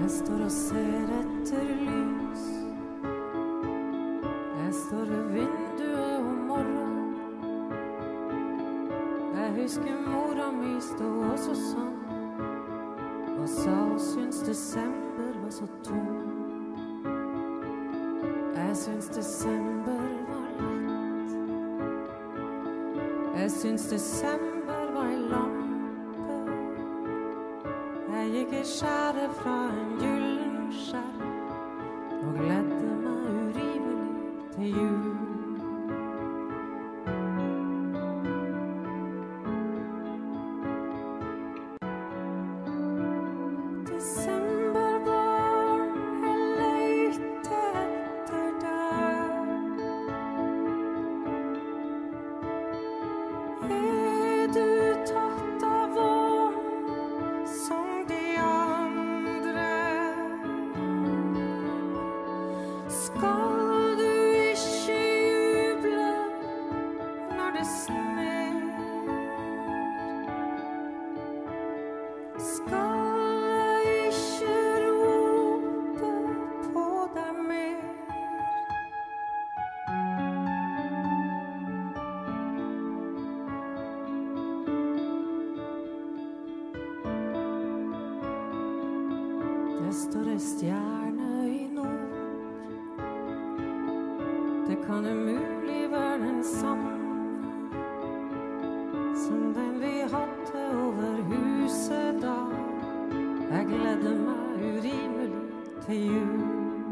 Jeg står og ser etter lys. Jeg står ved vinduet om morgenen. Jeg husker mora mi stod også sånn og sa hun syns desember var så tom. Jeg syns desember var lett. Jeg syns desember var en lampe. Jeg gikk i skjæret fra en gyllen skjerm og gledde meg urimelig til jul. Det står en stjerne i nord. Det kan umulig være den samme som den vi hadde over huset da. Jeg gledde meg urimelig til jul.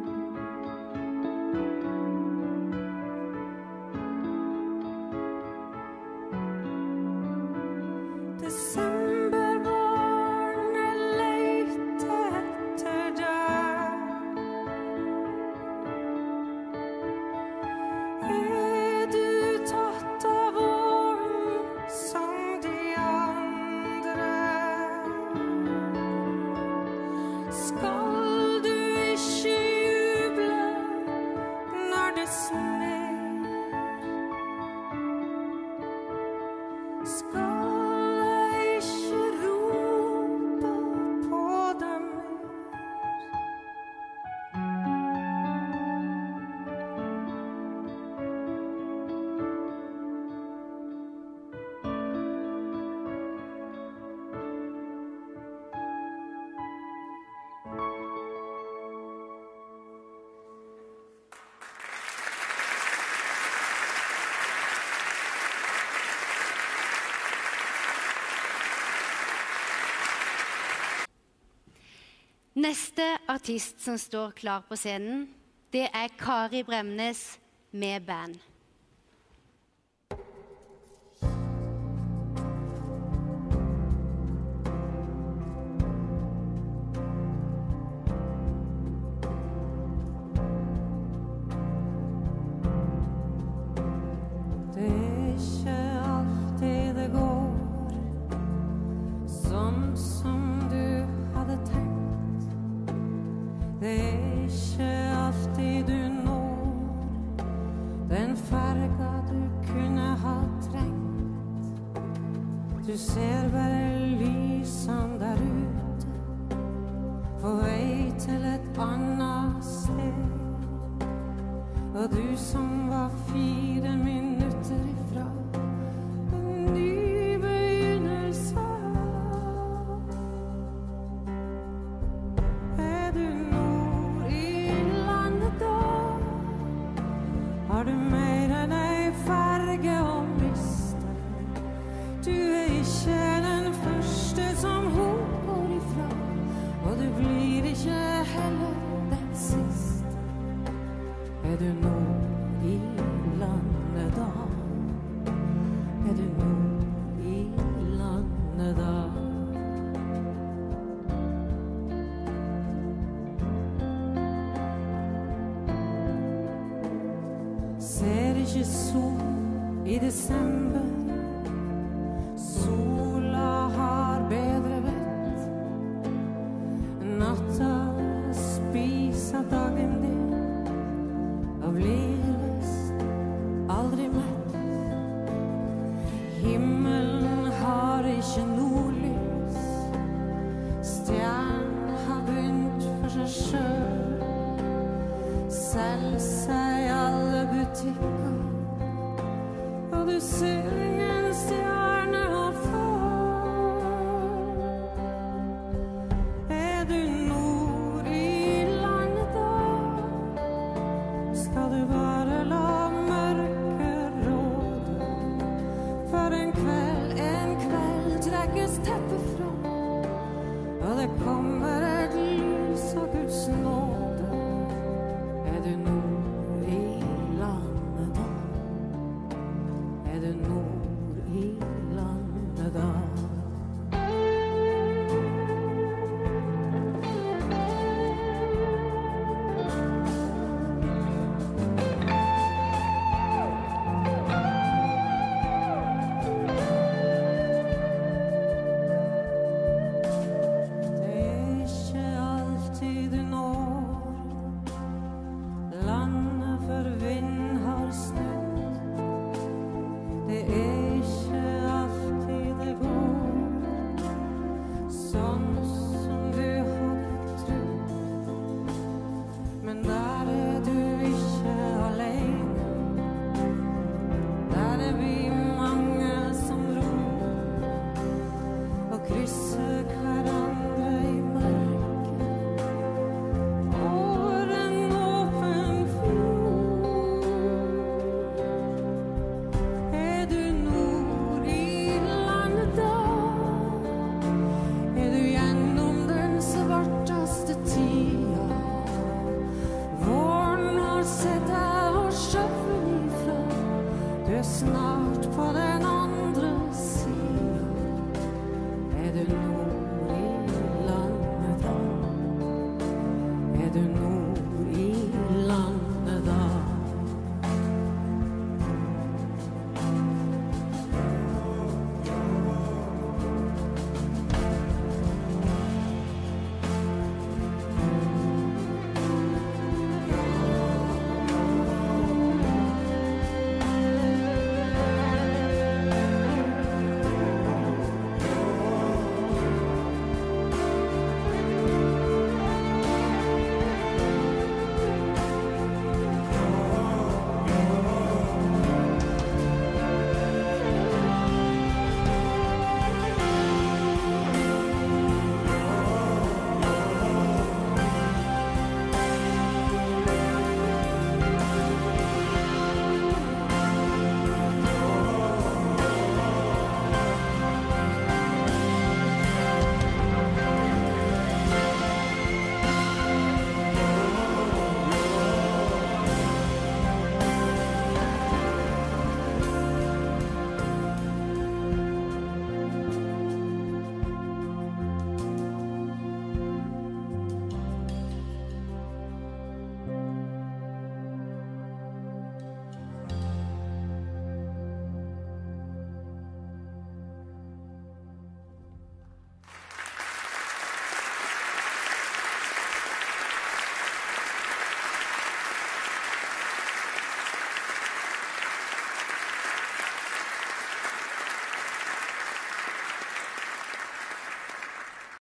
Neste artist som står klar på scenen, det er Kari Bremnes med band. Det er ikke alltid det går sånn som du hadde tenkt. Det er ikke alltid du når den farga du kunne ha trengt. Du ser bare lysene der ute, på vei til et annet sted. Og du som var 4 minutter ifra en ny begynnelse. Har du mer enn ei farge å miste? Du er ikke den første som hun går ifra, og du blir ikke heller den siste. Er du nå i landet da? Er du nå i landet da? Ser ikke sol i desember. Sola har bedre vett. Natta spiser dagen din og blir visst aldri mett. Himmelen har ikke nordlys. Stjernen har begynt for selger seg i alle butikker, og du ser ingen stjerne å få. Er du nord i landet da, skal du bare la mørket råde. For en kveld trekkes teppet fra, og det kommer et lys av Guds nåde. Er du nord i landet da? Er du nord i landet da? Chris